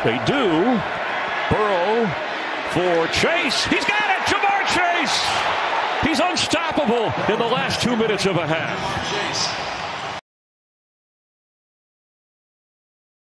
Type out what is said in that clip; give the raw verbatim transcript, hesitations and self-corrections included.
They do. Burrow for Chase. He's got it. Jamar Chase. He's unstoppable in the last two minutes of a half.